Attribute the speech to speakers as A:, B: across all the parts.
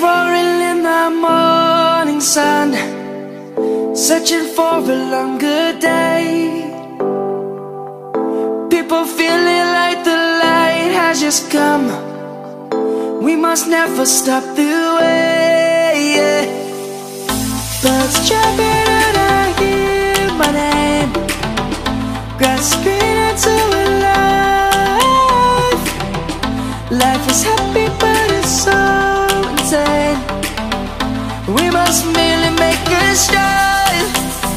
A: roaring in the morning sun, searching for a longer day. People feeling like the light has just come. We must never stop the way. Birds jumping and I hear my name, grasping into a life. Life is happy but it's so insane. We must merely make a start.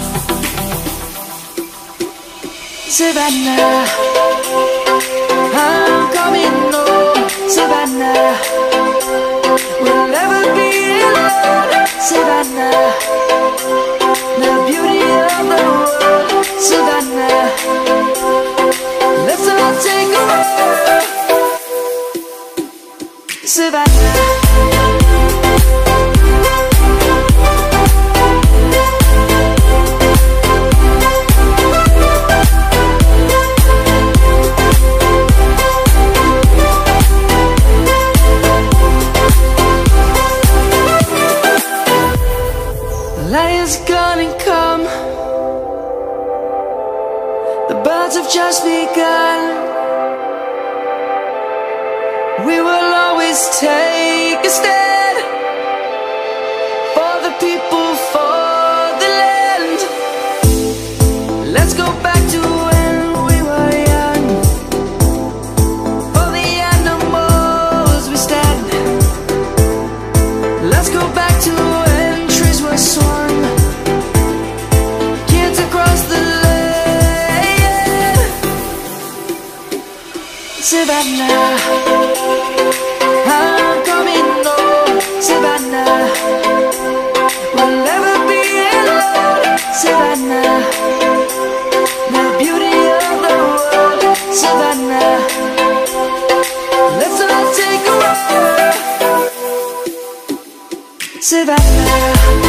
A: Savannah, I'm coming home. Savannah, we'll never be alone. Savannah, the beauty of the world. Savannah, let's all take a walk. Savannah, lion's gonna come. The birds have just begun. We will always take a stand for the people, for the land. Let's go back to when we were young. For the animals we stand. Let's go back to when trees were swung, kids across the land. Savannah, I'm coming home. Savannah, we'll never be alone. Savannah, the beauty of the world. Savannah, let's all take a walk. Savannah,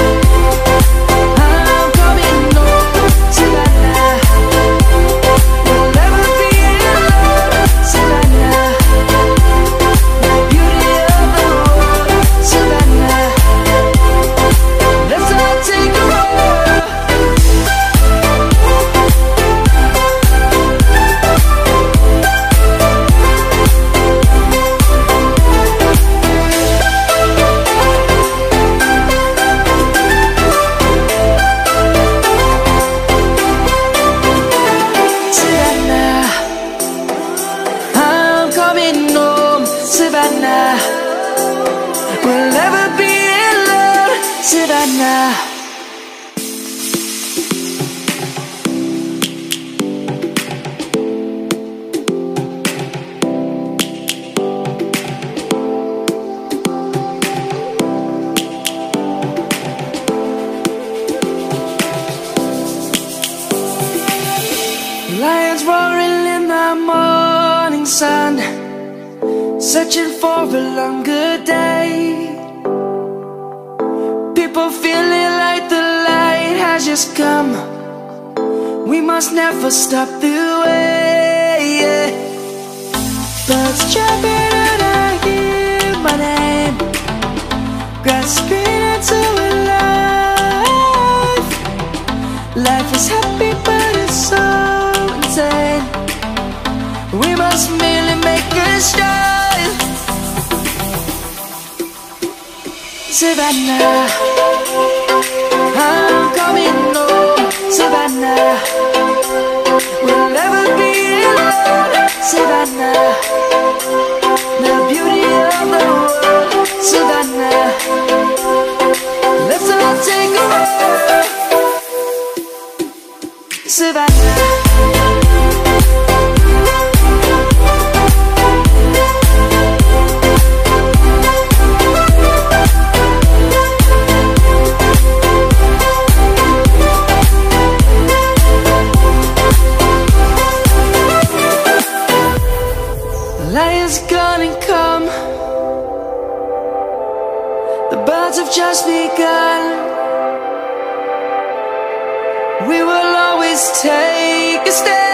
A: I'm coming home. Savannah, we'll never be alone. Savannah, the beauty of the world. Savannah, let's all take a walk. Savannah, I'm coming home. Savannah, we'll never be alone. Savannah. Lions roaring in the morning sun, searching for a longer day. People feeling like the light has just come. We must never stop the way. Birds jumping and I hear my name, grasping into a life. Life is happy but it's so insane. We must merely make a start. Savannah, I'm coming home. Savannah, we'll never be alone. Savannah, the beauty of the world. Savannah, let's all take a walk. Savannah, lion's gonna come. The birds have just begun. We will always take a stand.